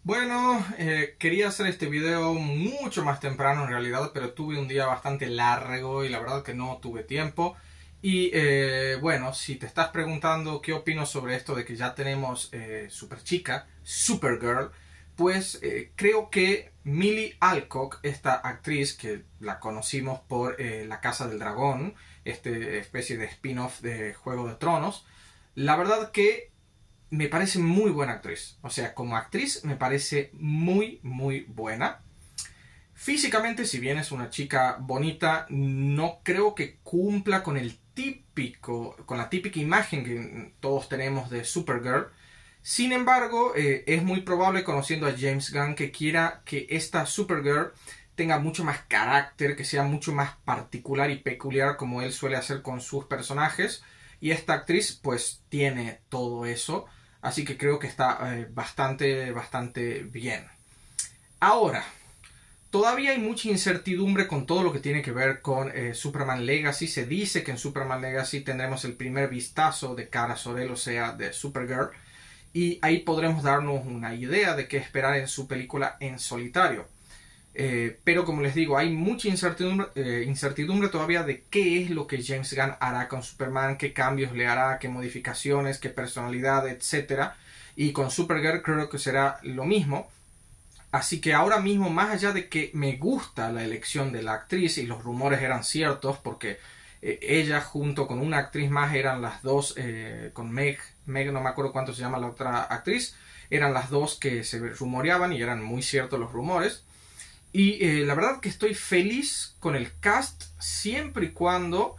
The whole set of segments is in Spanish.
Bueno, quería hacer este video mucho más temprano en realidad, pero tuve un día bastante largo y la verdad que no tuve tiempo. Y bueno, si te estás preguntando qué opino sobre esto de que ya tenemos Super Chica, Supergirl, pues creo que Millie Alcock, esta actriz que la conocimos por La Casa del Dragón, este especie de spin-off de Juego de Tronos, la verdad que me parece muy buena actriz. O sea, como actriz me parece muy buena. Físicamente, si bien es una chica bonita, no creo que cumpla con con la típica imagen que todos tenemos de Supergirl. Sin embargo, es muy probable, conociendo a James Gunn, que quiera que esta Supergirl tenga mucho más carácter, que sea mucho más particular y peculiar como él suele hacer con sus personajes. Y esta actriz pues tiene todo eso. Así que creo que está bastante bien. Ahora, todavía hay mucha incertidumbre con todo lo que tiene que ver con Superman Legacy. Se dice que en Superman Legacy tendremos el primer vistazo de Kara Zor-El, o sea, de Supergirl. Y ahí podremos darnos una idea de qué esperar en su película en solitario. Pero como les digo, hay mucha incertidumbre todavía de qué es lo que James Gunn hará con Superman, qué cambios le hará, qué modificaciones, qué personalidad, etc. Y con Supergirl creo que será lo mismo. Así que ahora mismo, más allá de que me gusta la elección de la actriz y los rumores eran ciertos, porque ella junto con una actriz más eran las dos, con Meg no me acuerdo cuánto se llama la otra actriz, eran las dos que se rumoreaban y eran muy ciertos los rumores. Y la verdad que estoy feliz con el cast siempre y cuando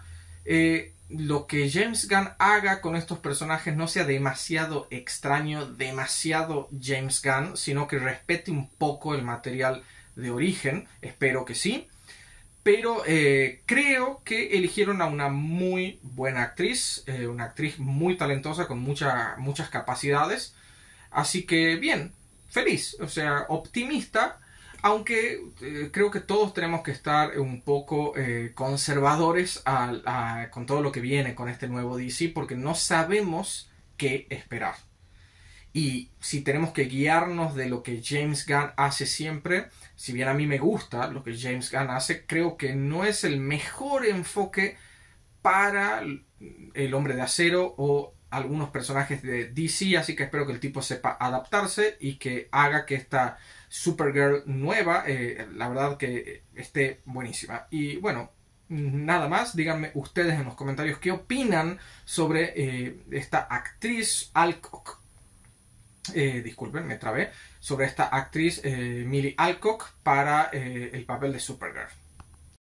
lo que James Gunn haga con estos personajes no sea demasiado extraño, demasiado James Gunn, sino que respete un poco el material de origen. Espero que sí. Pero creo que eligieron a una muy buena actriz, una actriz muy talentosa con muchas capacidades. Así que bien, feliz, o sea, optimista. Aunque creo que todos tenemos que estar un poco conservadores con todo lo que viene con este nuevo DC, porque no sabemos qué esperar. Y si tenemos que guiarnos de lo que James Gunn hace siempre, si bien a mí me gusta lo que James Gunn hace, creo que no es el mejor enfoque para el Hombre de Acero o algunos personajes de DC, así que espero que el tipo sepa adaptarse y que haga que esta Supergirl nueva, la verdad que esté buenísima. Y bueno, nada más, díganme ustedes en los comentarios qué opinan sobre esta actriz Alcock. Disculpen, me trabé. Sobre esta actriz Millie Alcock para el papel de Supergirl.